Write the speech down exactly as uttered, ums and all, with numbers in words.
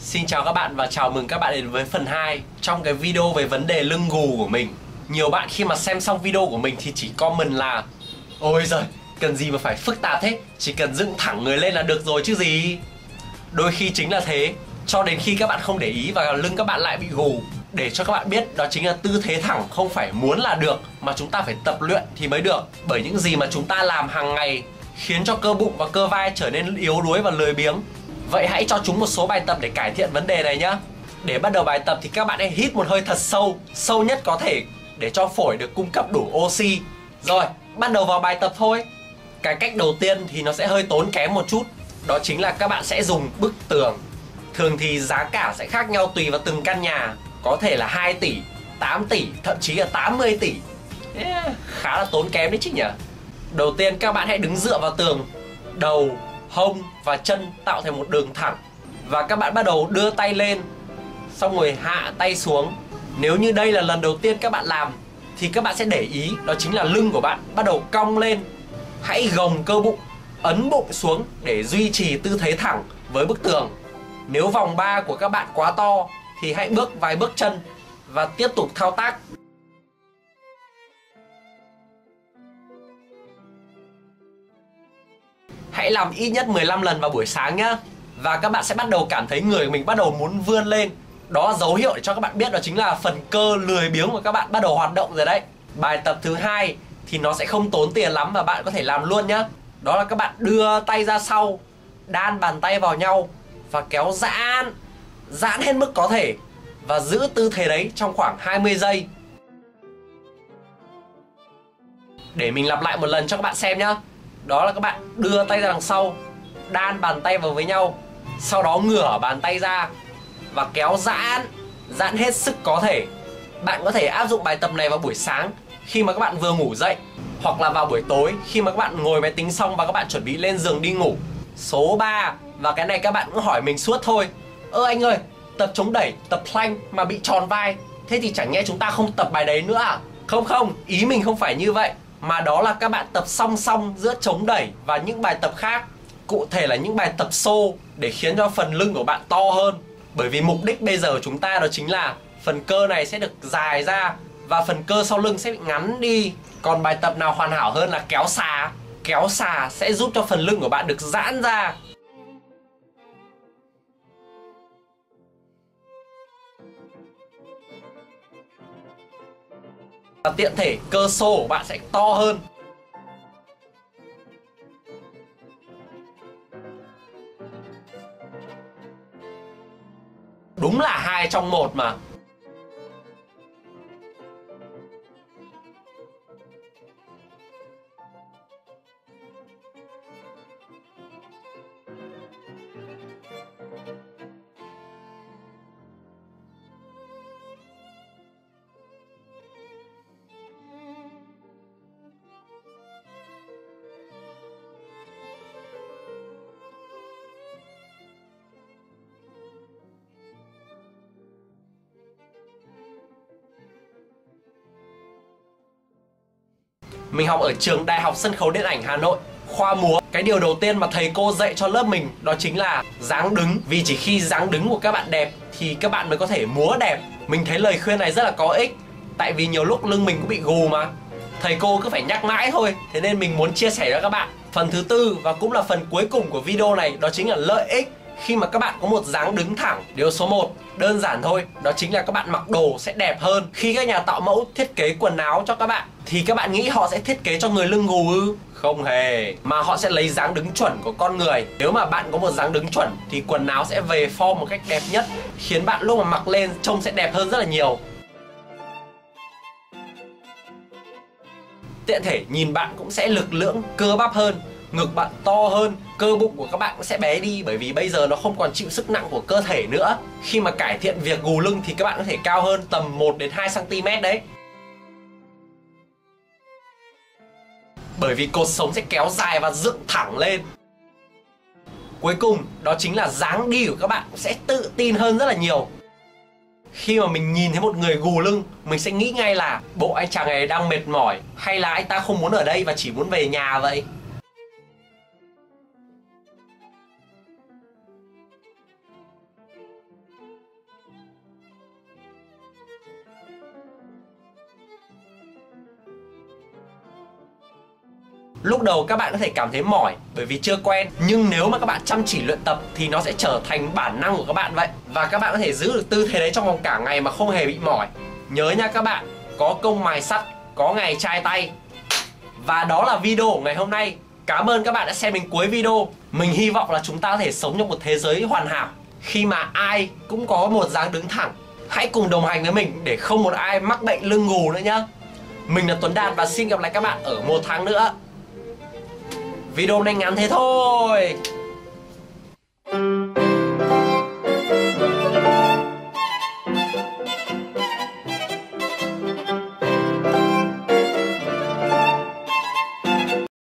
Xin chào các bạn và chào mừng các bạn đến với phần hai trong cái video về vấn đề lưng gù của mình. Nhiều bạn khi mà xem xong video của mình thì chỉ comment là: ôi giời, cần gì mà phải phức tạp thế, chỉ cần dựng thẳng người lên là được rồi chứ gì. Đôi khi chính là thế, cho đến khi các bạn không để ý và lưng các bạn lại bị gù. Để cho các bạn biết đó chính là tư thế thẳng không phải muốn là được, mà chúng ta phải tập luyện thì mới được. Bởi những gì mà chúng ta làm hàng ngày khiến cho cơ bụng và cơ vai trở nên yếu đuối và lười biếng. Vậy hãy cho chúng một số bài tập để cải thiện vấn đề này nhé. Để bắt đầu bài tập thì các bạn hãy hít một hơi thật sâu, sâu nhất có thể để cho phổi được cung cấp đủ oxy. Rồi, bắt đầu vào bài tập thôi. Cái cách đầu tiên thì nó sẽ hơi tốn kém một chút. Đó chính là các bạn sẽ dùng bức tường. Thường thì giá cả sẽ khác nhau tùy vào từng căn nhà. Có thể là hai tỷ, tám tỷ, thậm chí là tám mươi tỷ. yeah, Khá là tốn kém đấy chứ nhỉ. Đầu tiên các bạn hãy đứng dựa vào tường. Đầu, hông và chân tạo thành một đường thẳng. Và các bạn bắt đầu đưa tay lên, xong rồi hạ tay xuống. Nếu như đây là lần đầu tiên các bạn làm thì các bạn sẽ để ý đó chính là lưng của bạn bắt đầu cong lên. Hãy gồng cơ bụng, ấn bụng xuống để duy trì tư thế thẳng với bức tường. Nếu vòng ba của các bạn quá to thì hãy bước vài bước chân và tiếp tục thao tác. Hãy làm ít nhất mười lăm lần vào buổi sáng nhé. Và các bạn sẽ bắt đầu cảm thấy người mình bắt đầu muốn vươn lên. Đó là dấu hiệu để cho các bạn biết đó chính là phần cơ lười biếng của các bạn bắt đầu hoạt động rồi đấy. Bài tập thứ hai thì nó sẽ không tốn tiền lắm và bạn có thể làm luôn nhé. Đó là các bạn đưa tay ra sau, đan bàn tay vào nhau và kéo giãn, giãn hết mức có thể. Và giữ tư thế đấy trong khoảng hai mươi giây. Để mình lặp lại một lần cho các bạn xem nhé. Đó là các bạn đưa tay ra đằng sau, đan bàn tay vào với nhau, sau đó ngửa bàn tay ra và kéo giãn, giãn hết sức có thể. Bạn có thể áp dụng bài tập này vào buổi sáng khi mà các bạn vừa ngủ dậy, hoặc là vào buổi tối khi mà các bạn ngồi máy tính xong và các bạn chuẩn bị lên giường đi ngủ. Số ba, và cái này các bạn cũng hỏi mình suốt thôi: ơ anh ơi, tập chống đẩy, tập plank mà bị tròn vai, thế thì chẳng nhẽ chúng ta không tập bài đấy nữa à? Không không, ý mình không phải như vậy, mà đó là các bạn tập song song giữa chống đẩy và những bài tập khác. Cụ thể là những bài tập xô để khiến cho phần lưng của bạn to hơn. Bởi vì mục đích bây giờ của chúng ta đó chính là phần cơ này sẽ được dài ra và phần cơ sau lưng sẽ bị ngắn đi. Còn bài tập nào hoàn hảo hơn là kéo xà. Kéo xà sẽ giúp cho phần lưng của bạn được giãn ra. Và tiện thể cơ xô của bạn sẽ to hơn. Đúng là hai trong một mà. Mình học ở trường Đại học Sân khấu Điện ảnh Hà Nội, khoa múa. Cái điều đầu tiên mà thầy cô dạy cho lớp mình đó chính là dáng đứng. Vì chỉ khi dáng đứng của các bạn đẹp thì các bạn mới có thể múa đẹp. Mình thấy lời khuyên này rất là có ích. Tại vì nhiều lúc lưng mình cũng bị gù mà. Thầy cô cứ phải nhắc mãi thôi. Thế nên mình muốn chia sẻ cho các bạn. Phần thứ tư và cũng là phần cuối cùng của video này đó chính là lợi ích khi mà các bạn có một dáng đứng thẳng. Điều số một, đơn giản thôi, đó chính là các bạn mặc đồ sẽ đẹp hơn. Khi các nhà tạo mẫu thiết kế quần áo cho các bạn thì các bạn nghĩ họ sẽ thiết kế cho người lưng gù ư? Không hề, mà họ sẽ lấy dáng đứng chuẩn của con người. Nếu mà bạn có một dáng đứng chuẩn thì quần áo sẽ về form một cách đẹp nhất, khiến bạn lúc mà mặc lên trông sẽ đẹp hơn rất là nhiều. Tiện thể nhìn bạn cũng sẽ lực lưỡng, cơ bắp hơn, ngực bạn to hơn, cơ bụng của các bạn cũng sẽ bé đi. Bởi vì bây giờ nó không còn chịu sức nặng của cơ thể nữa. Khi mà cải thiện việc gù lưng thì các bạn có thể cao hơn tầm một đến hai xăng ti mét đấy. Bởi vì cột sống sẽ kéo dài và dựng thẳng lên. Cuối cùng đó chính là dáng đi của các bạn sẽ tự tin hơn rất là nhiều. Khi mà mình nhìn thấy một người gù lưng, mình sẽ nghĩ ngay là bộ anh chàng này đang mệt mỏi, hay là anh ta không muốn ở đây và chỉ muốn về nhà vậy. Lúc đầu các bạn có thể cảm thấy mỏi bởi vì chưa quen, nhưng nếu mà các bạn chăm chỉ luyện tập thì nó sẽ trở thành bản năng của các bạn vậy. Và các bạn có thể giữ được tư thế đấy trong vòng cả ngày mà không hề bị mỏi. Nhớ nha các bạn, có công mài sắt, có ngày chai tay. Và đó là video của ngày hôm nay. Cảm ơn các bạn đã xem đến cuối video. Mình hy vọng là chúng ta có thể sống trong một thế giới hoàn hảo, khi mà ai cũng có một dáng đứng thẳng. Hãy cùng đồng hành với mình để không một ai mắc bệnh lưng gù nữa nhá. Mình là Tuấn Đạt và xin gặp lại các bạn ở một tháng nữa. Video này ngắn thế thôi.